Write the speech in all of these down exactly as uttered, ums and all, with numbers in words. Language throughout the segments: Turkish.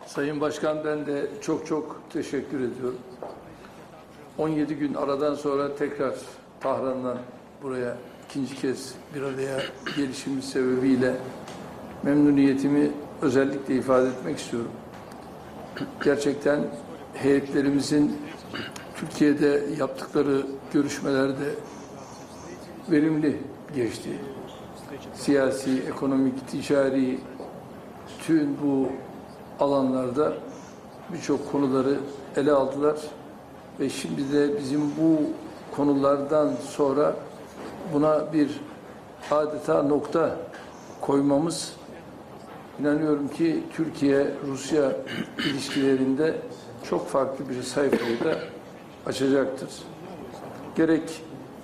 Sayın Başkan, ben de çok çok teşekkür ediyorum. on yedi gün aradan sonra tekrar Tahran'dan buraya ikinci kez bir araya gelişimiz sebebiyle memnuniyetimi özellikle ifade etmek istiyorum. Gerçekten heyetlerimizin Türkiye'de yaptıkları görüşmelerde verimli geçti. Siyasi, ekonomik, ticari tüm bu alanlarda birçok konuları ele aldılar ve şimdi de bizim bu konulardan sonra buna bir adeta nokta koymamız, inanıyorum ki Türkiye-Rusya ilişkilerinde çok farklı bir sayfayı da açacaktır. Gerek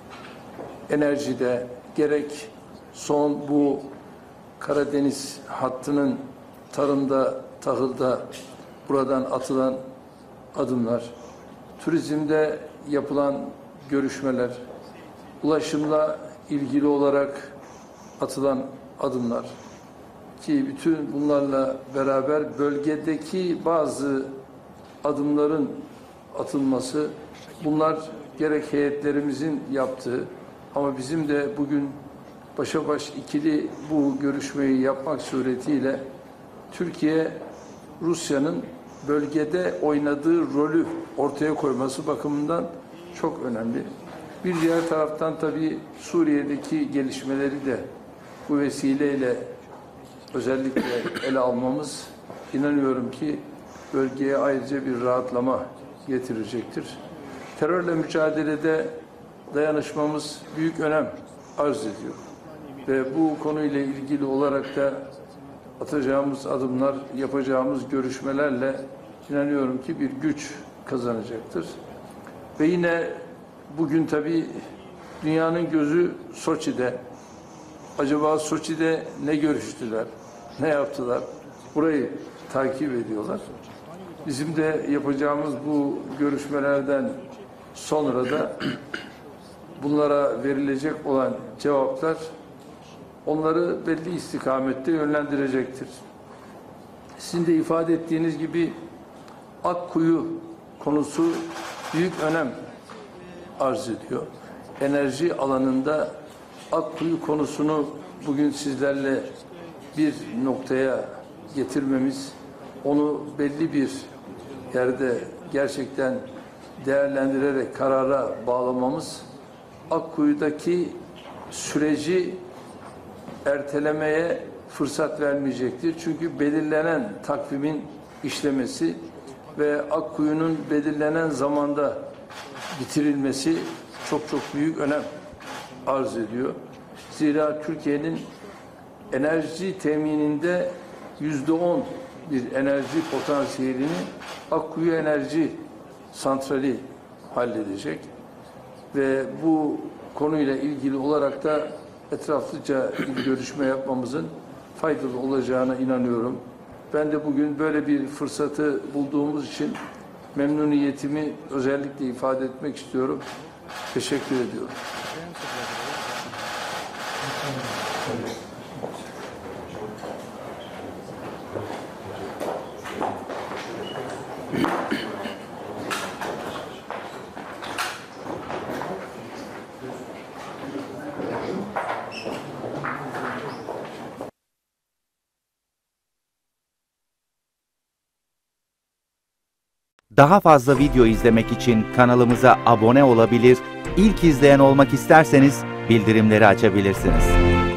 enerjide, gerek son bu Karadeniz hattının tarımda, tahılda buradan atılan adımlar, turizmde yapılan görüşmeler, ulaşımla ilgili olarak atılan adımlar ki bütün bunlarla beraber bölgedeki bazı adımların atılması, bunlar gerek heyetlerimizin yaptığı ama bizim de bugün başa baş ikili bu görüşmeyi yapmak suretiyle Türkiye, Rusya'nın bölgede oynadığı rolü ortaya koyması bakımından çok önemli. Bir diğer taraftan tabii Suriye'deki gelişmeleri de bu vesileyle özellikle ele almamız, inanıyorum ki bölgeye ayrıca bir rahatlama getirecektir. Terörle mücadelede dayanışmamız büyük önem arz ediyor. Ve bu konuyla ilgili olarak da atacağımız adımlar, yapacağımız görüşmelerle inanıyorum ki bir güç kazanacaktır. Ve yine bugün tabii dünyanın gözü Soçi'de. Acaba Soçi'de ne görüştüler, ne yaptılar? Burayı takip ediyorlar. Bizim de yapacağımız bu görüşmelerden sonra da bunlara verilecek olan cevaplar onları belli istikamette yönlendirecektir. Sizin de ifade ettiğiniz gibi Akkuyu konusu büyük önem arz ediyor. Enerji alanında Akkuyu konusunu bugün sizlerle bir noktaya getirmemiz, onu belli bir yerde gerçekten değerlendirerek karara bağlamamız, Akkuyu'daki süreci ertelemeye fırsat vermeyecektir. Çünkü belirlenen takvimin işlemesi ve Akkuyu'nun belirlenen zamanda bitirilmesi çok çok büyük önem arz ediyor. Zira Türkiye'nin enerji temininde yüzde on bir enerji potansiyelini Akkuyu Enerji Santrali halledecek ve bu konuyla ilgili olarak da etraflıca bir görüşme yapmamızın faydalı olacağına inanıyorum. Ben de bugün böyle bir fırsatı bulduğumuz için memnuniyetimi özellikle ifade etmek istiyorum. Teşekkür ediyorum. Daha fazla video izlemek için kanalımıza abone olabilir, ilk izleyen olmak isterseniz bildirimleri açabilirsiniz.